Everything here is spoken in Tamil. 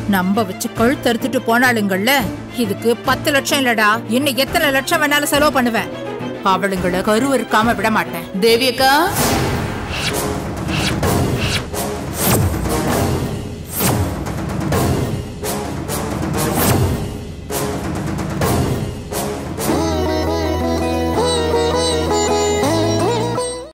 நம்ப வச்சு கழுத்து அறுத்துட்டு போனாளுங்கள்ல, இதுக்கு 10 லட்சம் இல்லடா, இன்னும் எத்தனை லட்சம் வேணாலும் செலவு பண்ணுவேன். அவளுங்களை கருவறுக்காம விட மாட்டேன். தேவி அக்கா